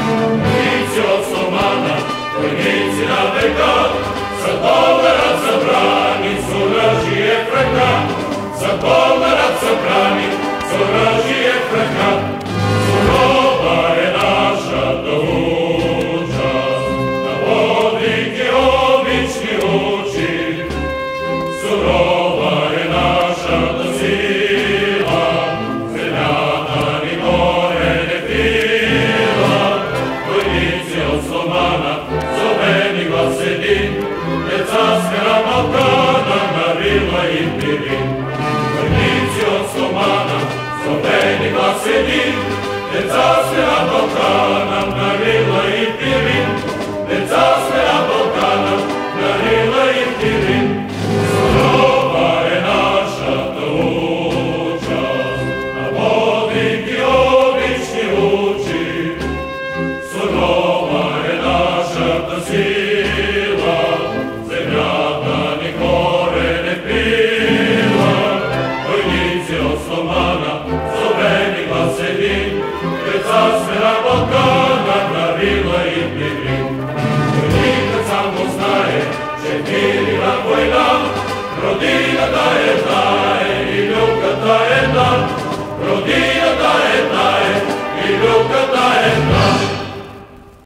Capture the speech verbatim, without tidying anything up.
Войниці отцомана, войниці на века, за долара забрані, суражіє фрака, за долара забрані, суражіє фрака. Сурова є наша дорога, наводники обічні очі. Сурова є наша сила, земля ні море не пила. Войниці отцомана, зовені глас един, де царська Балкана нарила їм пірін. Войниці отцомана, зовені глас един, де царська Балкана нарила їм пірін, де царська Балкана нарила їм пірін. Сурова є наша туча, наводники обічні очі. Сурова є наша сила, земля ні горе не пила. Войниці отцомана, зовені глас един, де царська Балкана нарила їм пірін. Войник само знає, че вірила война, родина та една, і любка та една, родина та една, і любка та една.